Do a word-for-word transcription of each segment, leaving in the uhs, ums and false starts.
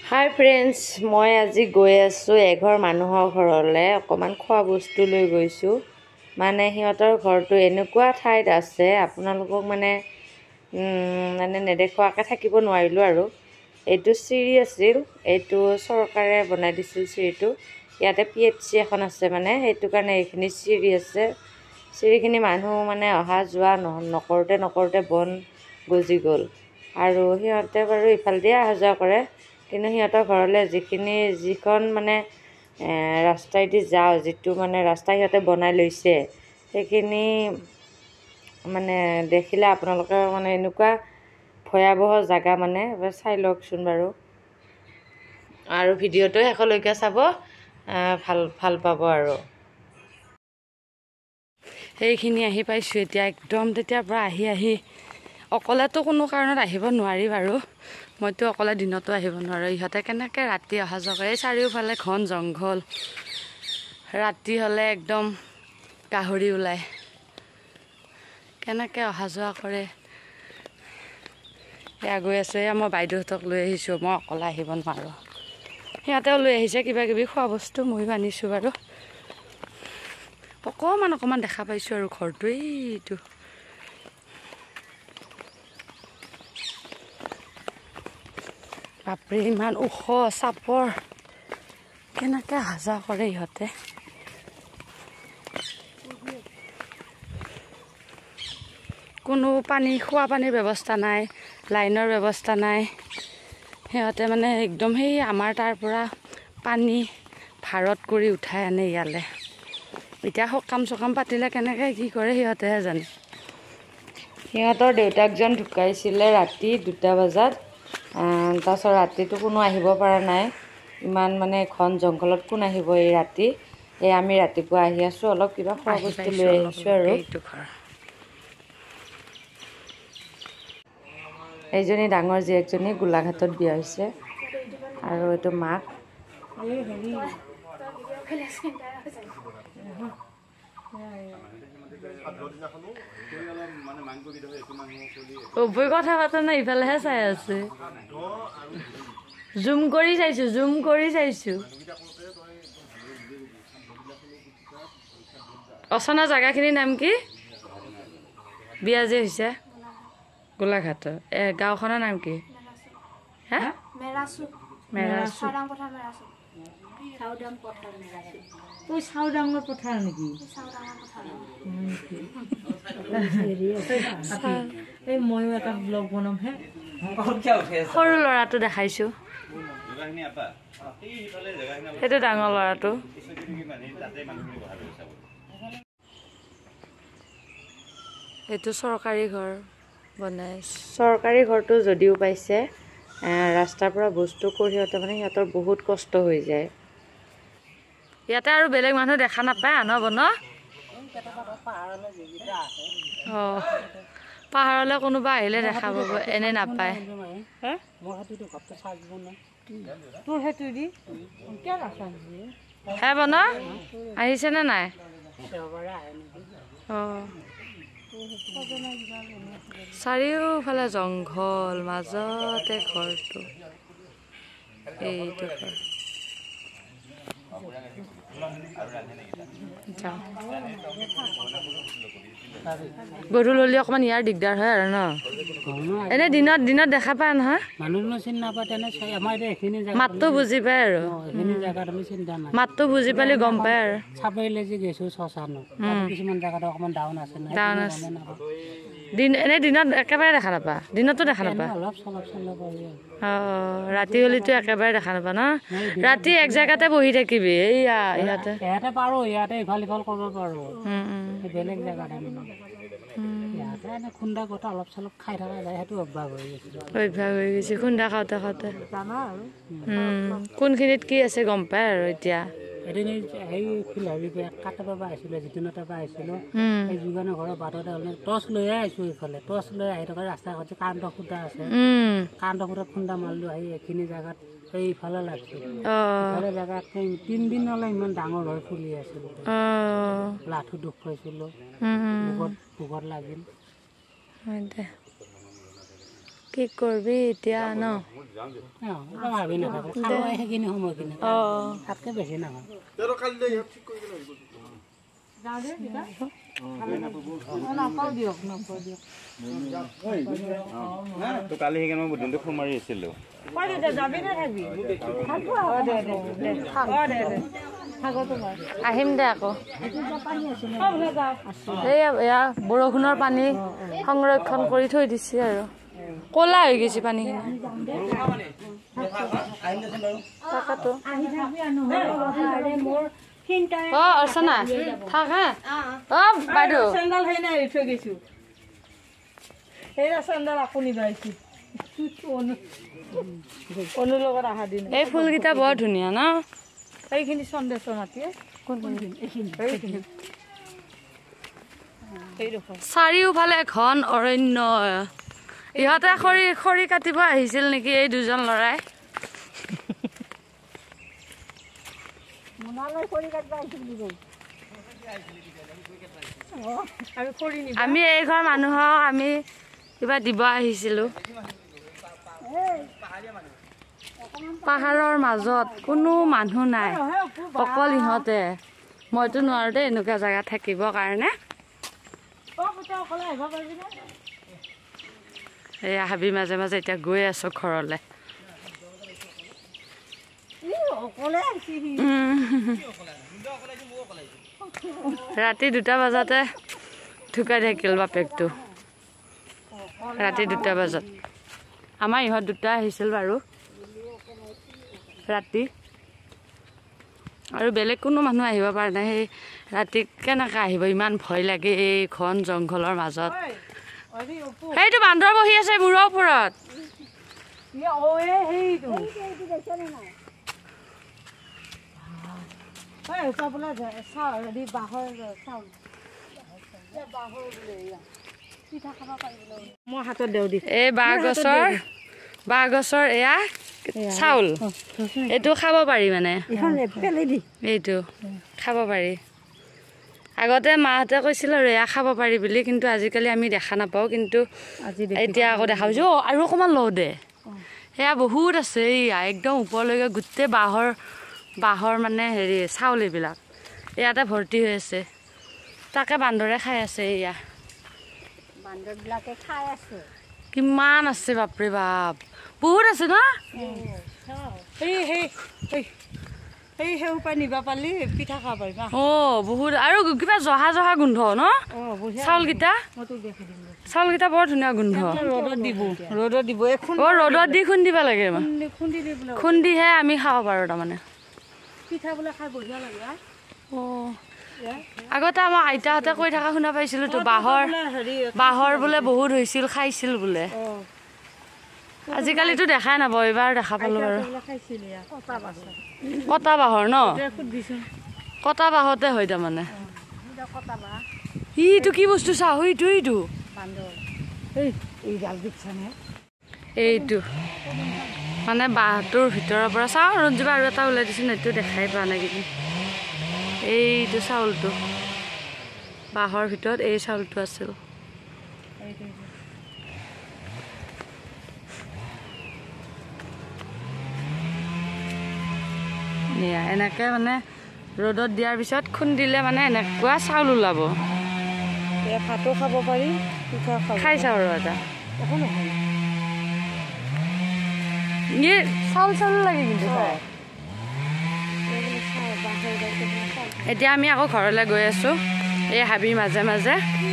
হাই friends, মই আজি গৈ আছোঁ এঘৰ মানুহৰ ঘৰলৈ। অকণমান খোৱা বস্তু লৈ গৈছোঁ। মানে সিহঁতৰ ঘৰটো এনেকুৱা ঠাইত আছে, আপোনালোকক মানে মানে নেদেখুৱাকৈ থাকিব নোৱাৰিলোঁ আৰু। এইটো চিৰি আছিল, এইটো চৰকাৰে বনাই দিছিল চিৰিটো। ইয়াতে পি এইচ চি এখন আছে, মানে সেইটো কাৰণে এইখিনি চিৰি আছে। চিৰিখিনি মানুহ মানে অহা যোৱা নকৰোঁতে নকৰোঁতে বন গজি গ'ল। আৰু সিহঁতে বাৰু ইফালেদিয়ে অহা যোৱা কৰে, কিন্তু সিহঁতৰ ঘৰলৈ যিখিনি যিখন মানে ৰাস্তাইদি যাওঁ, যিটো মানে ৰাস্তা সিহঁতে বনাই লৈছে, সেইখিনি মানে দেখিলে আপোনালোকে মানে এনেকুৱা ভয়াৱহ জেগা, মানে এবাৰ চাই লওকচোন বাৰু। আৰু ভিডিঅ'টো শেষলৈকে চাব, ভাল ভাল পাব আৰু। সেইখিনি আহি পাইছোঁ এতিয়া, একদম তেতিয়াৰ পৰা আহি আহি অকলেতো কোনো কাৰণত আহিব নোৱাৰি বাৰু। মইতো অকলে দিনতো আহিব নোৱাৰোঁ। ইহঁতে কেনেকৈ ৰাতি অহা যোৱা কৰে। চাৰিওফালে ঘন জংঘল, ৰাতি হ'লে একদম গাহৰি ওলায়। কেনেকৈ অহা যোৱা কৰে। এয়া গৈ আছোঁ, এয়া মই বাইদেউহঁতক লৈ আহিছোঁ, মই অকলে আহিব নোৱাৰোঁ। সিহঁতেও লৈ আহিছে কিবা কিবি খোৱা বস্তু, ময়ো আনিছোঁ বাৰু। অকণমান অকণমান দেখা পাইছোঁ আৰু ঘৰটো এইটো। বাপৰে, ইমান ওখ চাপৰ, কেনেকৈ অহা যোৱা কৰে ইহঁতে। কোনো পানী, খোৱা পানীৰ ব্যৱস্থা নাই, লাইনৰ ব্যৱস্থা নাই। সিহঁতে মানে একদম সেই আমাৰ তাৰ পৰা পানী ভাৰত কৰি উঠাই আনে ইয়ালৈ। এতিয়া সকাম চকাম পাতিলে কেনেকৈ কি কৰে সিহঁতেহে জানে। সিহঁতৰ দেউতাকজন ঢুকাইছিলে ৰাতি দুটা বজাত। তাৰপিছত ৰাতিটো কোনো আহিব পৰা নাই, ইমান মানে ঘন জংঘলত কোন আহিব এই ৰাতি। এই আমি ৰাতিপুৱা আহি আছোঁ, অলপ কিবা খোৱা বস্তু লৈ আহিছোঁ আৰু। এইজনী ডাঙৰ জীয়েকজনী গোলাঘাটত বিয়া হৈছে, আৰু এইটো মাক। অভয় কথা পাতা নাই, ইফালেহে চাই আছে। জুম কৰি চাইছো, জুম কৰি চাইছো। অচনা জেগাখিনিৰ নাম কি? বিয়া যে হৈছে গোলাঘাটৰ, এ গাঁওখনৰ নাম কি? হা, মেৰাচু। মেৰাচু চাউডাঙৰ পথাৰ নেকি? এই ময়ো এটা ব্লগ বনাম হে। সৰু ল'ৰাটো দেখাইছো, সেইটো ডাঙৰ ল'ৰাটো। এইটো চৰকাৰী ঘৰ বনাই, চৰকাৰী ঘৰটো যদিও পাইছে, ৰাস্তাৰ পৰা বস্তু কঢ়িয়াওঁতে মানে সিহঁতৰ বহুত কষ্ট হৈ যায়। ইয়াতে আৰু বেলেগ মানুহ দেখা নাপায় আন বন। অঁ, পাহাৰলৈ কোনোবা আহিলে দেখা পাব, এনে নাপায়। হে বন আহিছে নে নাই? অঁ, চাৰিওফালে জংঘল, মাজতে ঘৰটো। এইটো ঘৰ গধূলি অকমান ইয়াৰ দিগদাৰ হয় আৰু ন। এনে দিনত দিনত দেখা পায় নহয়, মাতটো বুজি পায় আৰু। মাতটো বুজি পালে গম পায় আৰু। ডাউন আছে। দিন এনে দিনত একেবাৰে দেখা নাপা, দিনতো দেখা নাপা। অঁ, ৰাতি হলিতো একেবাৰে দেখা নাপা ন। ৰাতি এক জেগাতে বহি থাকিবি, এইয়া ইয়াতে ইয়াতে পাৰো, ইয়াতে ইফাল সিফাল কৰিব পাৰো, বেলেগ জেগাত ইয়াতে এনে খুন্দা গোটা অলপ চলপ খাই থকা যায়, সেইটো অভ্যাস হৈ গৈছে। অভ্যাস হৈ গৈছে খুন্দা খাওঁতে খাওঁতে। কোনখিনিত কি আছে গম পায় আৰু এতিয়া। এদিন সেই ফিলহাবি কাটৰ পৰা আহিছিলোঁ, জিতুনৰ পৰা আহিছিলোঁ, সেই যোগানৰ ঘৰৰ বাটতে টৰ্চ লৈয়ে আহিছোঁ। এইফালে টৰ্চ লৈ আহি থকা ৰাস্তা ঘাটে কাৰেণ্ট খুঁটা আছে, কাৰেণ্ট খুঁটাত খুন্দা মাৰিলোঁ। আহি এইখিনি জেগাত এইফালে লাগছিল, ইফালে জেগাত তিনিদিনলৈ ইমান ডাঙৰ হৈ ফুলি আছিল। লাঠু দুখ পাইছিলোঁ, বুকত বুকত লাগিল। কি কৰবি এতিয়া ন কালি সেইকাৰণে মই দিনটো ফোন মাৰি আছিলো আহিম দে আকৌ এয়া বৰষুণৰ পানী সংৰক্ষণ কৰি থৈ দিছে আৰু ক'লা হৈ গৈছে পানীখিনি অ অৰ্চনা থাক হা অ বাইদেউ চেণ্ডেল সেই নাই থৈ গৈছো সেইয়া চেণ্ডেল আপুনি বাইছি অনুৰ লগত অহা দিন এই ফুলকেইটা বৰ ধুনীয়া ন এইখিনি সন্দেশৰ মাটিয়ে চাৰিওফালে ঘন অৰণ্য ইহঁতে খৰি খৰি কাটিব আহিছিল নেকি এই দুজন ল'ৰাই আমি এই ঘৰ মানুহক আমি কিবা দিব আহিছিলো পাহাৰৰ মাজত কোনো মানুহ নাই অকল ইহঁতে মইতো নোৱাৰো দেই এনেকুৱা জেগাত থাকিবৰ কাৰণে এয়া হাবি মাজে মাজে এতিয়া গৈ আছো ঘৰলে ৰাতি দুটা বজাতে ঢুকাই থাকিল বাপেকটো ৰাতি দুটা বজাত আমাৰ ইহঁত দুটা আহিছিল বাৰু ৰাতি আৰু বেলেগ কোনো মানুহ আহিব পৰা নাই সেই ৰাতি কেনেকৈ আহিব ইমান ভয় লাগে এই ঘন জংঘলৰ মাজত সেইটো বান্দৰ বহি আছে মূৰৰ ওপৰত মই হাতত দেও দি এই বাঁহ গছৰ বাঁহ গছৰ এয়া চাউল এইটো খাব পাৰি মানে এইটো খাব পাৰি আগতে মাহঁতে কৈছিল আৰু এয়া খাব পাৰি বুলি কিন্তু আজিকালি আমি দেখা নাপাওঁ কিন্তু এতিয়া আকৌ দেখা পাইছোঁ অ' আৰু অকণমান লওঁ দে সেয়া বহুত আছে এয়া একদম ওপৰলৈকে গোটেই বাঁহৰ বাঁহৰ মানে হেৰি চাউল এইবিলাক ইয়াতে ভৰ্তি হৈ আছে তাকে বান্দৰে খাই আছে এয়া বান্দৰবিলাকে খাই আছে কিমান আছে বাপৰে বাপ বহুত আছে ন এই সেই এই সেউ পাই নিবা পালি পিঠা খাব পাৰিবা অ বহুত আৰু কিবা জহা জহা গোন্ধ ন চাউলকেইটা চাউলকেইটা বৰ ধুনীয়া গোন্ধ ৰ'দত দিব ৰ'দত দিব অ ৰ'দত দি খুন্দিব লাগে খুন্দি দি বোলে খুন্দিহে আমি খাব পাৰোঁ তাৰমানে পিঠা বোলে খাই বঢ়িয়া লাগে অ আগতে আমাৰ আইতাহঁতে কৈ থকা শুনা পাইছিলোঁ তো বাঁহৰ বাঁহৰ বোলে বহুত হৈছিল খাইছিল বোলে আজিকালিতো দেখাই নাপাওঁ এইবাৰ দেখা পালোঁ বাৰু কটা বাঁহৰ ন কটা বাঁহতে হয় তাৰমানে ইটো কি বস্তু চাওঁ ইটো ইটো এইটো মানে বাঁহটোৰ ভিতৰৰ পৰা চাওঁ ৰঞ্জিবা আৰু এটা ওলাই দিছোঁ এইটো দেখাই পোৱা নাই কিন্তু এইটো চাউলটো বাঁহৰ ভিতৰত এই চাউলটো আছিল এয়া এনেকে মানে ৰ'দত দিয়াৰ পিছত খুন্দিলে মানে এনেকুৱা চাউল ওলাব ভাতো খাব পাৰি পিঠা খাই চাওঁ আৰু এটা ইয়ে চাউল চাউল লাগে কিন্তু খাই এতিয়া আমি আকৌ ঘৰলৈ গৈ আছোঁ এই হাবিৰ মাজে মাজে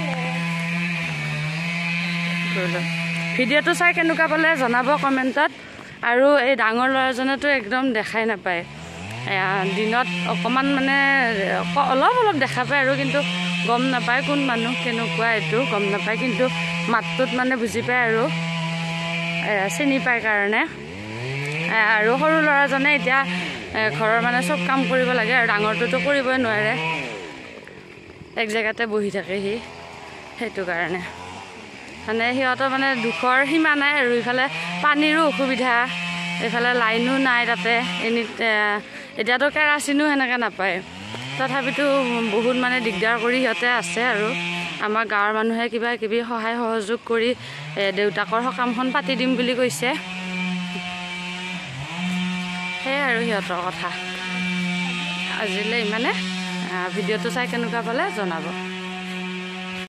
ভিডিঅ'টো চাই কেনেকুৱা পালে জনাব কমেণ্টত আৰু এই ডাঙৰ ল'ৰাজনেতো একদম দেখাই নাপায় দিনত অকণমান মানে অলপ অলপ দেখা পায় আৰু কিন্তু গম নাপায় কোন মানুহ কেনেকুৱা এইটো গম নাপায় কিন্তু মাতটোত মানে বুজি পায় আৰু চিনি পায় কাৰণে আৰু সৰু ল'ৰাজনে এতিয়া ঘৰৰ মানে চব কাম কৰিব লাগে আৰু ডাঙৰটোতো কৰিবই নোৱাৰে এক জেগাতে বহি থাকে সি সেইটো কাৰণে মানে সিহঁতৰ মানে দুখৰ সীমা নাই আৰু ইফালে পানীৰো অসুবিধা এইফালে লাইনো নাই তাতে এনি এতিয়াতো কেৰাচিনো সেনেকৈ নাপায় তথাপিতো বহুত মানে দিগদাৰ কৰি সিহঁতে আছে আৰু আমাৰ গাঁৱৰ মানুহে কিবা কিবি সহায় সহযোগ কৰি দেউতাকৰ সকামখন পাতি দিম বুলি কৈছে। সেয়াই আৰু সিহঁতৰ কথা। আজিলৈ ইমানে। ভিডিঅ'টো চাই কেনেকুৱা পালে জনাব।